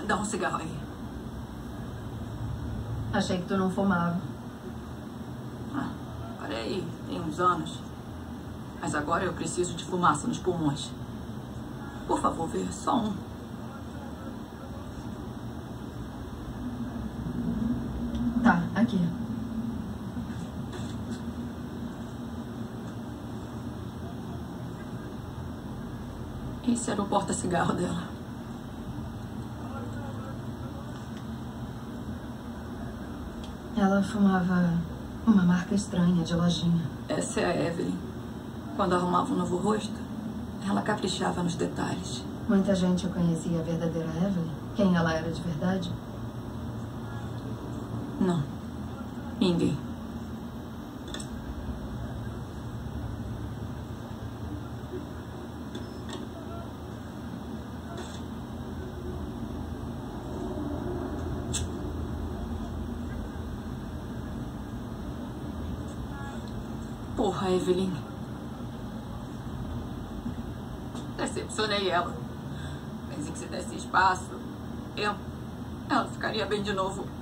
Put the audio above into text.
Dá um cigarro aí. Achei que tu não fumava. Ah, parei, tem uns anos. Mas agora eu preciso de fumaça nos pulmões. Por favor, vê, só um. Tá, aqui. Esse era o porta-cigarro dela. Ela fumava uma marca estranha de lojinha. Essa é a Evelyn. Quando arrumava um novo rosto, ela caprichava nos detalhes. Muita gente conhecia a verdadeira Evelyn? Quem ela era de verdade? Não. Ninguém. Porra, Evelyn. Decepcionei ela. Pensei que se desse espaço, tempo, ela ficaria bem de novo.